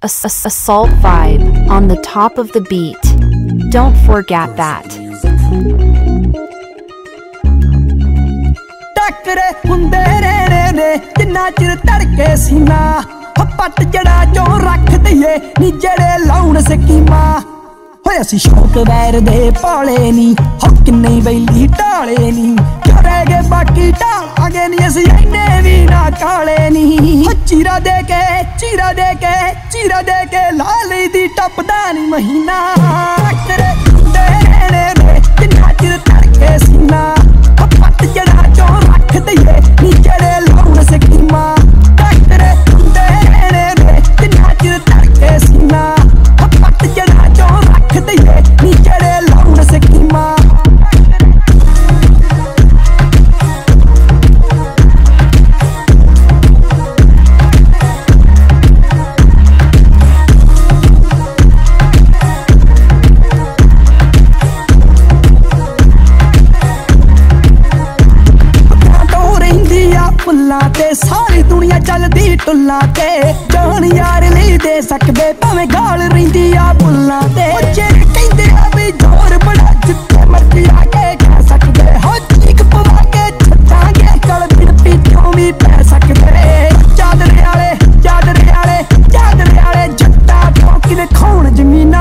assault vibe on the top of the beat. Don't forget that. Thakare हुंदे रहने ने जिन्ना चिर तड़के सीना पट जड़ा चो रख दईए नी जड़े लाउण स्कीमा होए असी शौक वैर दे पाले नी हक नहीं बैली टाले नी क्यों रह गए बाकी टालांगे नी असी इन्ने भी ना काले नी चीरा दे के चीरा दे के चीरा दे के लाली दी टपदा नी महीना टाकरे हुंदे रहने ने जिन्ना चिर तड़के सीना पट जड़ा चो रख दईए नी जड़े लाउण स्कीमा टाकरे हुंदे रहने ने जिन्ना चिर तड़के सीना पट जड़ा चो रख दईए नी जड़े लाउण स्कीमा सारी दुनिया चलदी टुल्ला ते जान यार नहीं दे सकदे भावें गाल रहिंदी आ बुल्ला ते जेड़े कहंदे आ भी जोर बड़ा जित्थे मर्जी आके कह सकदे हो चीक पवा के छड्डांगे गल बिन पीछों भी पै सकदे चादरे आले जट्टा ठोकी दे खोण जमीना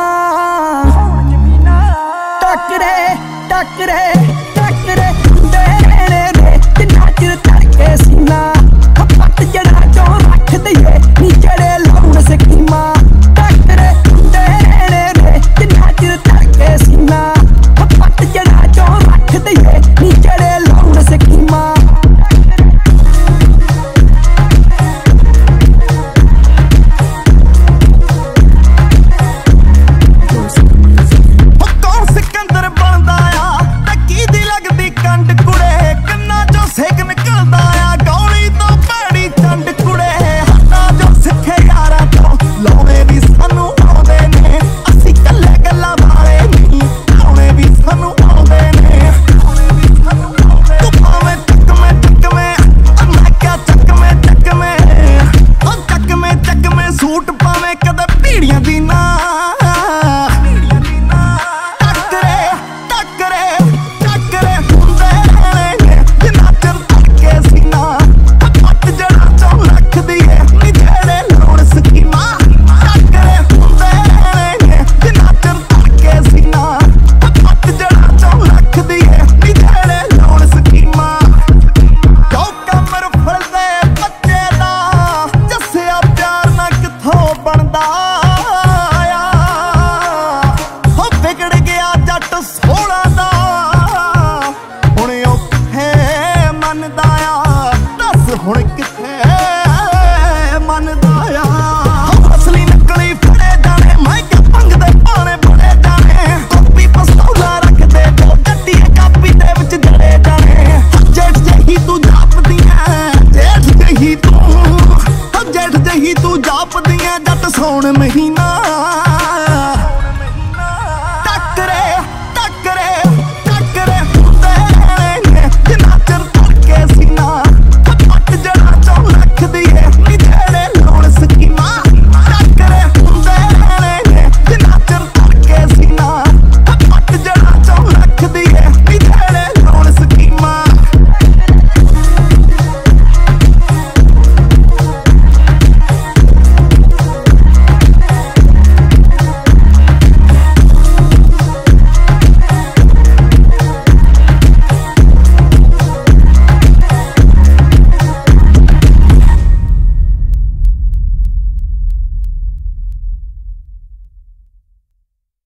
टाकरे टाकरे टाकरे हुंदे रहने ने जिन्ना चिर तड़के सीना पट जड़ा चो रख दईए नी जड़े लाउण स्कीमा टाकरे हुंदे रहने ने जिन्ना चिर तड़के सीना पट जड़ा चो रख दईए नी जड़े लाउण स्कीमा